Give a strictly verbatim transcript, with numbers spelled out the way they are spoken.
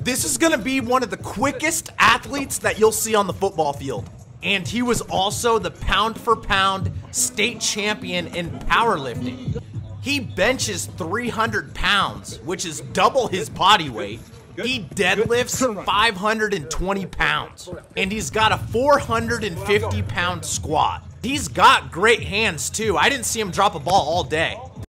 This is gonna be one of the quickest athletes that you'll see on the football field. And he was also the pound for pound state champion in powerlifting. He benches three hundred pounds, which is double his body weight. He deadlifts five hundred twenty pounds, and he's got a four hundred fifty pound squat. He's got great hands too. I didn't see him drop a ball all day.